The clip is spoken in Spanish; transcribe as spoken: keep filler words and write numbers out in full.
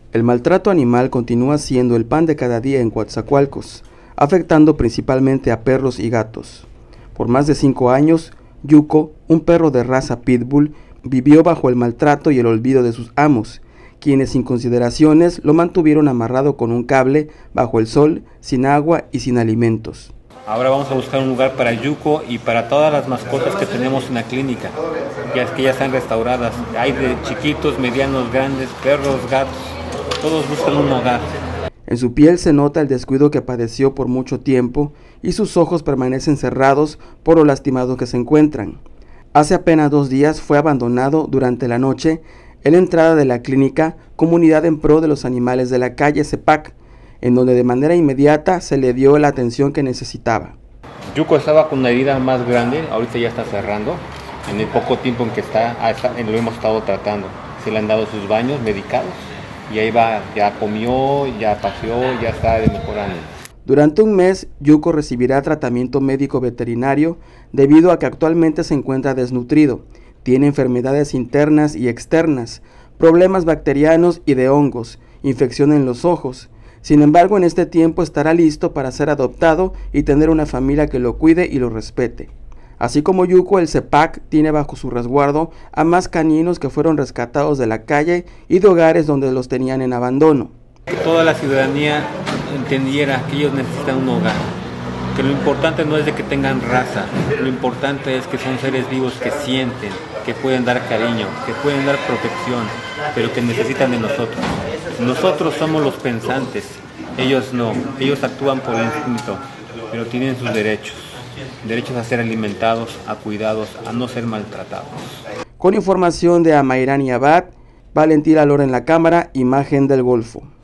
El maltrato animal continúa siendo el pan de cada día en Coatzacoalcos, afectando principalmente a perros y gatos. Por más de cinco años, Yuko, un perro de raza pitbull, vivió bajo el maltrato y el olvido de sus amos, quienes sin consideraciones lo mantuvieron amarrado con un cable bajo el sol, sin agua y sin alimentos. Ahora vamos a buscar un lugar para Yuko y para todas las mascotas que tenemos en la clínica, ya que ya están restauradas. Hay de chiquitos, medianos, grandes, perros, gatos, todos buscan un hogar. En su piel se nota el descuido que padeció por mucho tiempo y sus ojos permanecen cerrados por lo lastimados que se encuentran. Hace apenas dos días fue abandonado durante la noche en la entrada de la clínica Comunidad en Pro de los Animales de la Calle C E P A C, en donde de manera inmediata se le dio la atención que necesitaba. Yuko estaba con una herida más grande, ahorita ya está cerrando. En el poco tiempo en que está, lo hemos estado tratando. Se le han dado sus baños medicados y ahí va, ya comió, ya paseó, ya está mejorando. Durante un mes, Yuko recibirá tratamiento médico veterinario debido a que actualmente se encuentra desnutrido, tiene enfermedades internas y externas, problemas bacterianos y de hongos, infección en los ojos. Sin embargo, en este tiempo estará listo para ser adoptado y tener una familia que lo cuide y lo respete. Así como Yuko, el C E P A C tiene bajo su resguardo a más caninos que fueron rescatados de la calle y de hogares donde los tenían en abandono. Que toda la ciudadanía entendiera que ellos necesitan un hogar, que lo importante no es de que tengan raza, lo importante es que son seres vivos que sienten, que pueden dar cariño, que pueden dar protección, pero que necesitan de nosotros. Nosotros somos los pensantes, ellos no, ellos actúan por instinto, pero tienen sus derechos, derechos a ser alimentados, a cuidados, a no ser maltratados. Con información de Amairani Abad, Valentina Lora en la cámara, Imagen del Golfo.